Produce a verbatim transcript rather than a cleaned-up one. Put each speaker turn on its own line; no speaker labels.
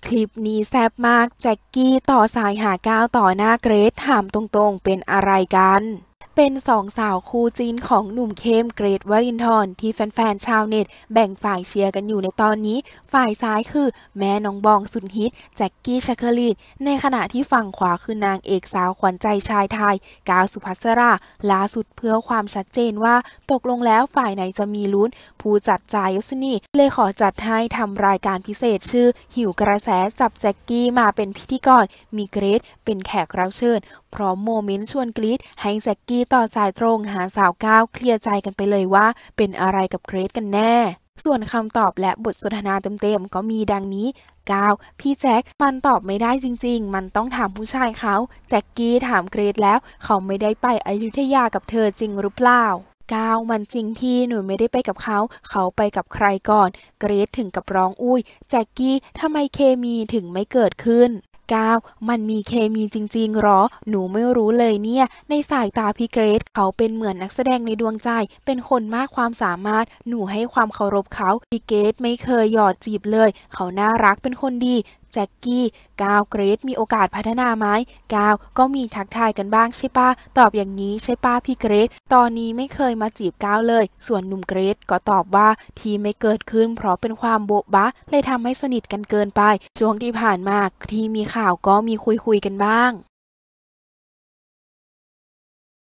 คลิปนี้แซ่บมากแจ็คกี้ต่อสายหาก้าวต่อหน้าเกรทถามตรงๆเป็นอะไรกันเป็นสองสาวคู่จิ้นของหนุ่มเข้มเกรทวรินทร์ที่แฟนๆชาวเน็ตแบ่งฝ่ายเชียร์กันอยู่ในตอนนี้ฝ่ายซ้ายคือแม่น้องบองสุดฮิตแจ็คกี้ชัคเคอรีนในขณะที่ฝั่งขวาคือนางเอกสาวขวัญใจชายไทยกาวสุภัสราล่าสุดเพื่อความชัดเจนว่าตกลงแล้วฝ่ายไหนจะมีลุ้นผู้จัดจายศนีเลยขอจัดให้ทำรายการพิเศษชื่อหิวกระแสจับแจ็คกี้มาเป็นพิธีกรมีเกรทเป็นแขกรับเชิญพร้อมโมเมนต์ชวนกรี๊ดให้แจ็คกี้ต่อสายตรงหาสาวก้าวเคลียร์ใจกันไปเลยว่าเป็นอะไรกับเกรทกันแน่ส่วนคำตอบและบทสนทนาเต็มๆก็มีดังนี้ก้าวพี่แจ็คมันตอบไม่ได้จริงๆมันต้องถามผู้ชายเขาแจ็คกี้ถามเกรทแล้วเขาไม่ได้ไปอยุธยากับเธอจริงหรือเปล่าก้าวมันจริงพี่หนูไม่ได้ไปกับเขาเขาไปกับใครก่อนเกรทถึงกับร้องอุ้ยแจ็คกี้ทำไมเคมีถึงไม่เกิดขึ้นก้าวมันมีเคมีจริงๆหรอหนูไม่รู้เลยเนี่ยในสายตาพี่เกรทเขาเป็นเหมือนนักแสดงในดวงใจเป็นคนมากความสามารถหนูให้ความเคารพเขาพี่เกรทไม่เคยหยอดจีบเลยเขาน่ารักเป็นคนดีแจ็คกี้ก้าวเกรทมีโอกาสพัฒนาไหมก้าวก็มีทักทายกันบ้างใช่ปะตอบอย่างนี้ใช่ปะพี่เกรทตอนนี้ไม่เคยมาจีบก้าวเลยส่วนหนุ่มเกรทก็ตอบว่าที่ไม่เกิดขึ้นเพราะเป็นความโบ๊ะบะเลยทำให้สนิทกันเกินไปช่วงที่ผ่านมาที่มีข่าวก็มีคุยคุยกันบ้าง